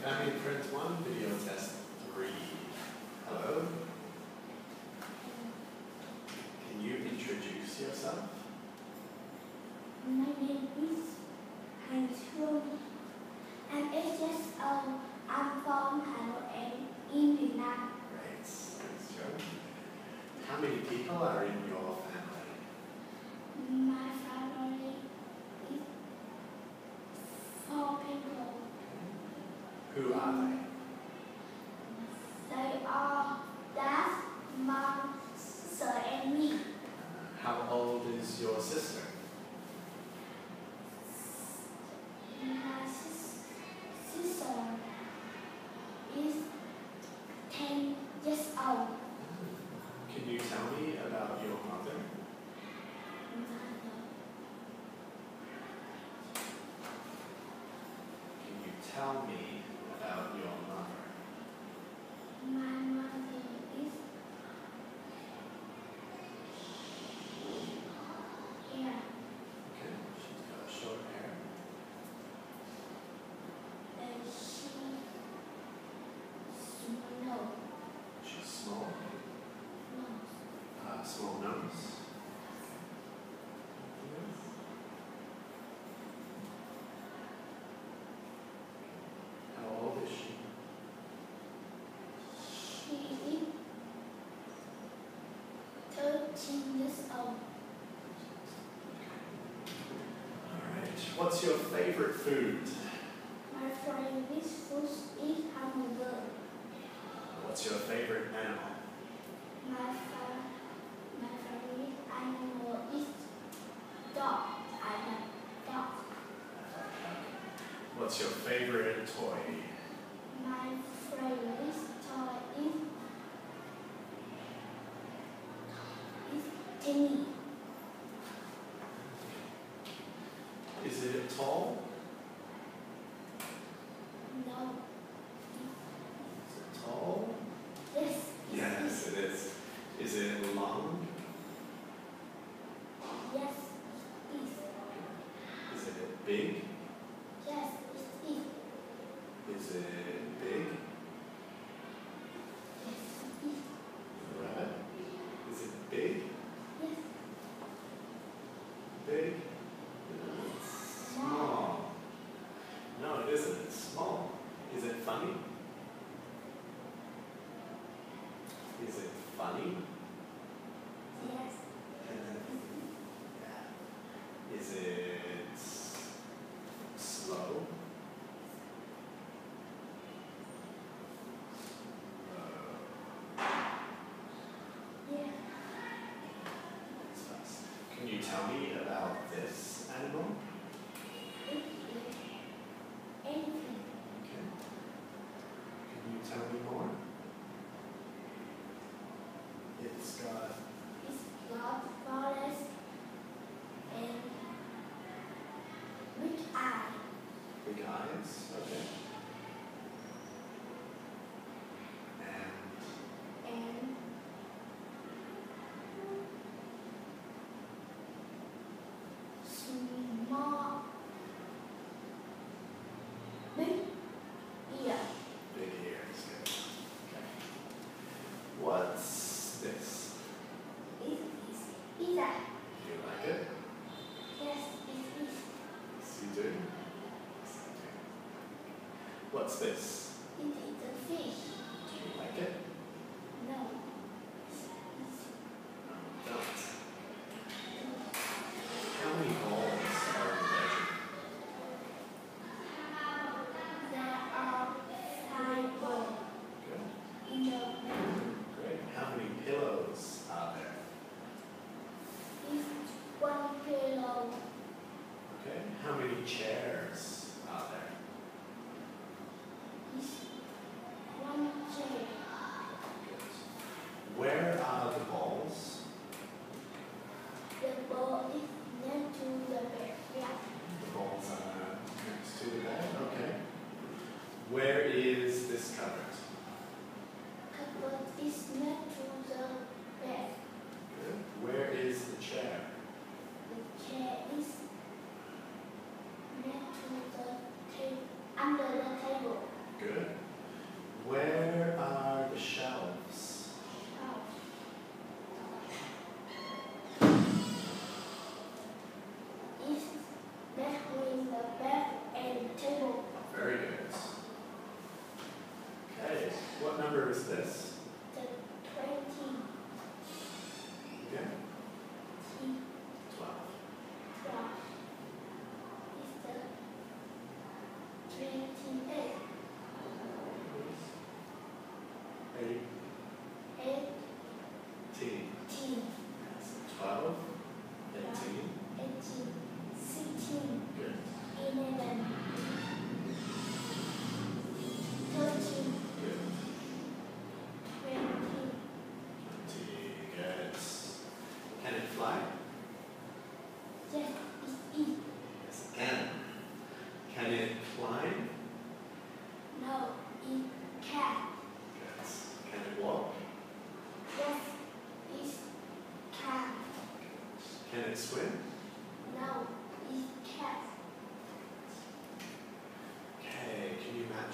Family and Friends 1, video test 3. Hello. Can you introduce yourself? My name is Han Chuông. I'm 8 years old. I'm from Hanoi in Vietnam. Great. Thanks, Joe. How many people are in your family? My family is 4 people. Who are they? They are dad, mom, sister, and me. How old is your sister? My sister is 10 years old. Can you tell me about your mother? Can you tell me about your mother? My mother is here. Okay, she's got short hair. And she small. She's small. No. Small nose. How old is she? She is 13 years old. Alright, what's your favorite food? My favorite food is hamburger. What's your favorite animal? My favorite animal is dog. I like dog. What's your favorite toy? My favorite toy is Jenny. Is it tall? No. Is it tall? Yes. Yes, it is. Is it long? Yes, it is. Is it big? Yes, it is. Is it big? Yes, it is. Rabbit? Is it big? Yes. Big? No, it's small. No, it isn't. It's small. Is it funny? Is it funny? Yes. Is it slow? Yeah. It's fast. Can you tell me about this animal? It is anything. Okay. Can you tell me more? It's got It's got forest and big eye. big eyes. Okay. And And small big ear. big ears. Good. Okay. What's this? It is pizza. Do you like it? Yes, it is. Yes, you do. Okay. What's this? It is a fish. Do you like it? No. Don't. How many balls are in there? There are 5 balls Good. in the Great. How many pillows are there? is 1 pillow. Okay. How many chairs are there? Is 1 chair. Good. Where are the balls? The ball is next to the bed. Yeah. The balls are next to the bed. Okay. Where is this cupboard? Cupboard is next to the bed. Good. Where is the chair? The chair is next to the table. Good.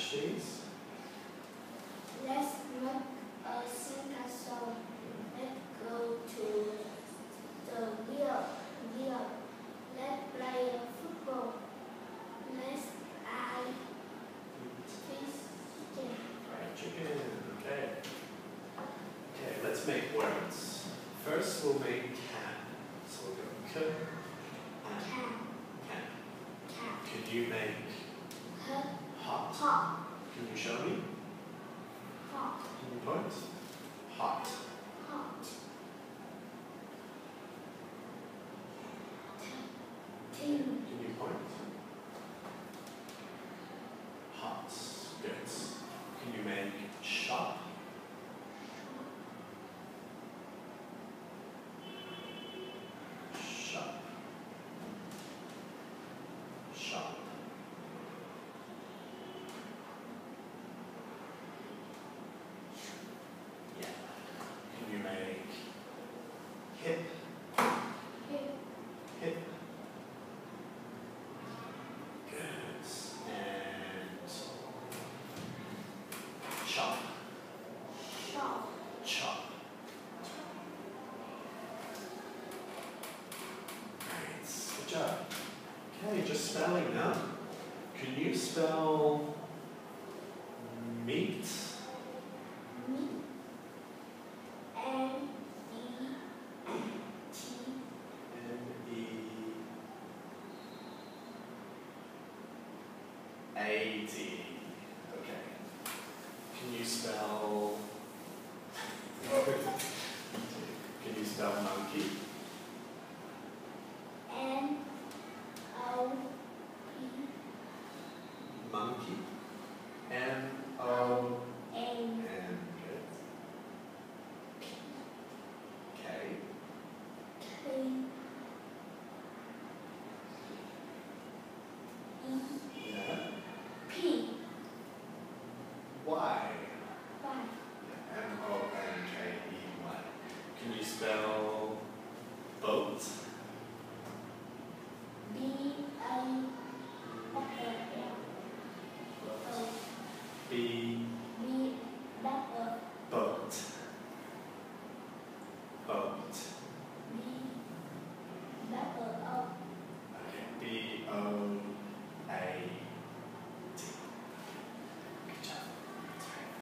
match these? Let's make a sandcastle. Let's go to the wheel. Let's play a football. Let's add fish chicken. Fried chicken. Okay. Okay, let's make words. First we'll make can. So we'll go k, Can. can. Can. Can you make hot? Hot. Can you show me? Hot. Can you point? Hot. Hot. Tin. Can you point? Hot. Good. Can you make shop? Shop. Shop. Yeah. Can you make hip? Hip. Hip. Good. And chop. Shop. Chop. Great. Good job. Okay, just spelling now. Can you spell meat? Meat. M-E-T. M-E-A-T. Okay. Can you spell? Can you spell monkey? N-O-P. Monkey. M-O. N. And good. K. K. E. Yeah. P. Y. Y. M-O-N-K-E-Y. Can you spell boat? B-A. O. B